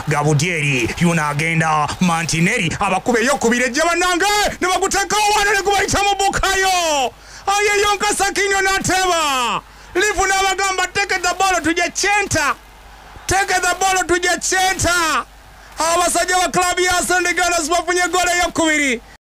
Gabudieri yuna agenda Mantineri abakube yokubire jabananga ne baguteka wana ne kubayita mu Bukayo aye yonka Sakinyo nateba livu n'abagamba take the ball tuje center abasajja ba club ya Sunday Gunners bafunye gole yokubiri